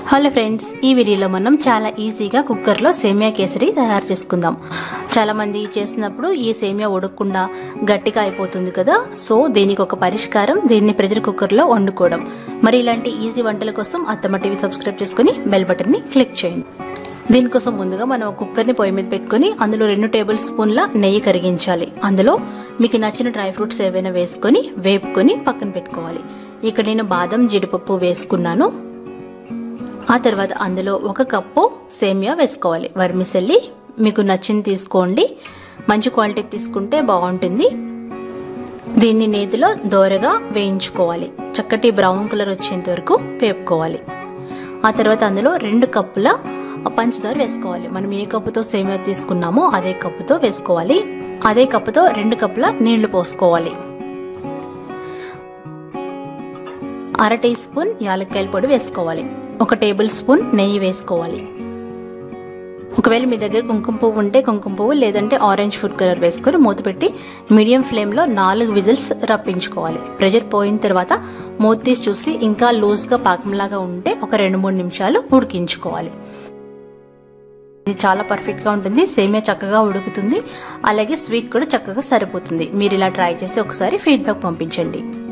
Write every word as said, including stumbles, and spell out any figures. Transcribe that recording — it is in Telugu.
హలో ఫ్రెండ్స్, ఈ వీడియోలో మనం చాలా ఈజీగా కుక్కర్లో సేమియా కేసరి తయారు చేసుకుందాం. చాలా మంది చేసినప్పుడు ఈ సేమియా ఉడకకుండా గట్టిగా అయిపోతుంది కదా. సో దీనికి ఒక పరిష్కారం, దీన్ని ప్రెషర్ కుక్కర్లో వండుకోవడం. మరి ఇలాంటి ఈజీ వంటల కోసం అత్తమ్మ టీవీ సబ్స్క్రైబ్ చేసుకుని బెల్ బటన్ని క్లిక్ చేయండి. దీనికోసం ముందుగా మనం కుక్కర్ని పొయ్యి మీద పెట్టుకుని అందులో రెండు టేబుల్ స్పూన్ల నెయ్యి కరిగించాలి. అందులో మీకు నచ్చిన డ్రై ఫ్రూట్స్ ఏవైనా వేసుకొని వేపుకొని పక్కన పెట్టుకోవాలి. ఇక్కడ నేను బాదం జీడిపప్పు వేసుకున్నాను. ఆ తర్వాత అందులో ఒక కప్పు సేమియా వేసుకోవాలి. వర్మిసెల్లి మీకు నచ్చింది తీసుకోండి, మంచి క్వాలిటీ తీసుకుంటే బాగుంటుంది. దీన్ని నేతిలో దోరగా వేయించుకోవాలి. చక్కటి బ్రౌన్ కలర్ వచ్చేంత వరకు వేపుకోవాలి. ఆ తర్వాత అందులో రెండు కప్పుల పంచదార వేసుకోవాలి. మనం ఏ కప్పుతో సేమియా తీసుకున్నామో అదే కప్పుతో వేసుకోవాలి. అదే కప్పుతో రెండు కప్పుల నీళ్లు పోసుకోవాలి. అర టీ స్పూన్ యాలక్కాయల పొడి వేసుకోవాలి. ఒక టేబుల్ స్పూన్ నెయ్యి వేసుకోవాలి. ఒకవేళ మీ దగ్గర కుంకుమ పువ్వు ఉంటే కుంకుమ పువ్వు, లేదంటే ఆరెంజ్ ఫుడ్ కలర్ వేసుకొని మూత పెట్టి మీడియం ఫ్లేమ్లో నాలుగు విజిల్స్ రప్పించుకోవాలి. ప్రెషర్ పోయిన తర్వాత మూత తీసి చూసి ఇంకా లూజ్గా పాకంలాగా ఉంటే ఒక రెండు మూడు నిమిషాలు ఉడికించుకోవాలి. ఇది చాలా పర్ఫెక్ట్గా ఉంటుంది. సేమియా చక్కగా ఉడుకుతుంది, అలాగే స్వీట్ కూడా చక్కగా సరిపోతుంది. మీరు ఇలా ట్రై చేసి ఒకసారి ఫీడ్బ్యాక్ పంపించండి.